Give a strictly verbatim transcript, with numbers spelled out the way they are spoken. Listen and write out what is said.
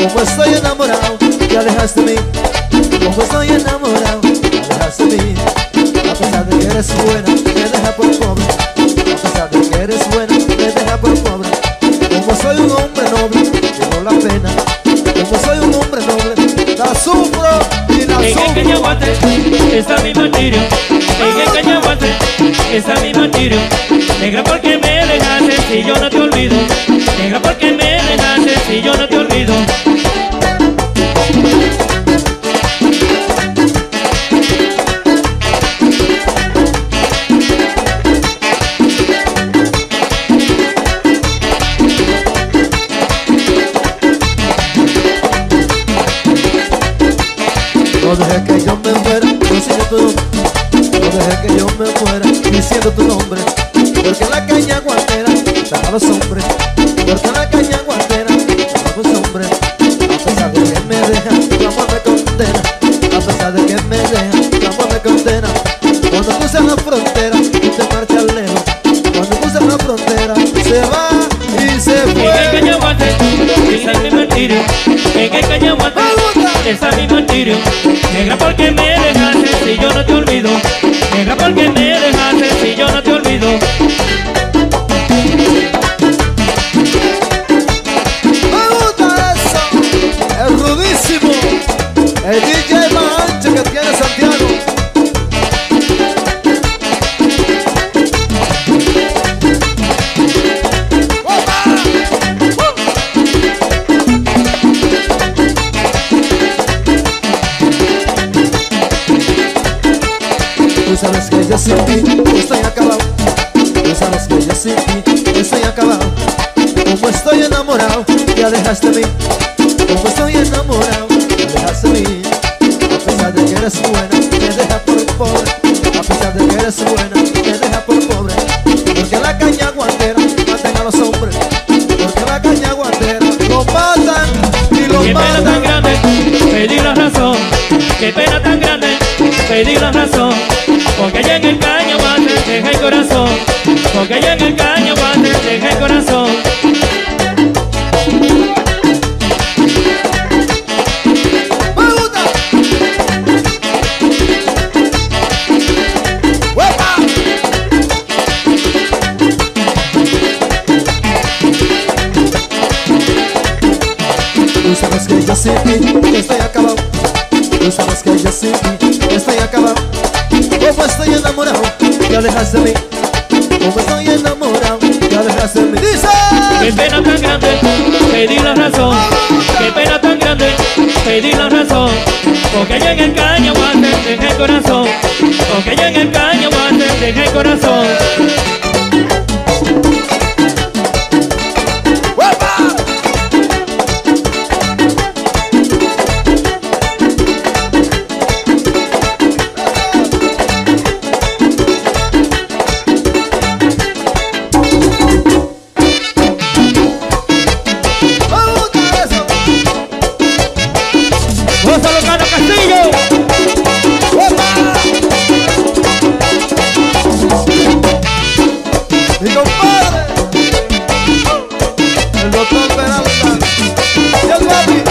Como estoy enamorado, te alejaste de mí. Como estoy enamorado, te alejaste de mí. A pesar de que eres buena, me deja por pobre. A pesar de que eres buena, me deja por pobre. Como soy un hombre noble, llevo la pena. Como soy un hombre noble, la sufro y la En sufro. el cañaguate está mi martirio. En el cañaguate está mi martirio. Negra, porque me dejaste si yo no te olvido. Negra, porque me dejaste si yo no te olvido. No dejes que yo me muera diciendo tu nombre. No dejes que yo me muera diciendo tu nombre. Porque la caña guantera da a los hombres. Porque la caña guantera da a los hombres. A pesar de que me deja, tu amor me condena. A pesar de que me deja, tu amor me condena. Cuando cruza la frontera y te marchas lejos. Cuando cruza la frontera se va y se fue. En el cañaguate está mi martirio. En el cañaguate está mi martirio. Negra, porque me dejaste si yo no te olvido. Negra, porque me dejaste si yo no te olvido. Me gusta eso, es rudísimo. El D J más ancho que tiene Santiago. Tú sabes que yo sin ti estoy acabado. Tú sabes que yo sin ti estoy acabado. Como estoy enamorado, te alejaste de mí. Como estoy enamorado, te alejaste de mí. A pesar de que eres buena, me deja por pobre. A pesar de que eres buena, me deja por pobre. Porque la caña guantera matan a los hombres. Porque la caña guantera los matan y los Qué pena tan matan. grande, pedí la razón. Qué pena tan grande, pedí la razón. Porque allá en el cañaguate deja el corazón. Porque allá en el cañaguate deja el corazón. ¡Me gusta! ¡Huepa! Tú sabes que yo sin ti estoy acabado. Tú sabes que yo sin ti estoy acabado. Como estoy enamorado, te alejas de mí. Como estoy enamorado, te alejas de mí. Dice: Qué pena tan grande, pedí la razón. Qué pena tan grande, pedí la razón. Porque allá en el cañaguate deja el corazón. Porque allá en el cañaguate deja el corazón. ¡Huepa! ¡Gózalo, Cano Castillo! Mi compadre, el doctor Peralta y el papi.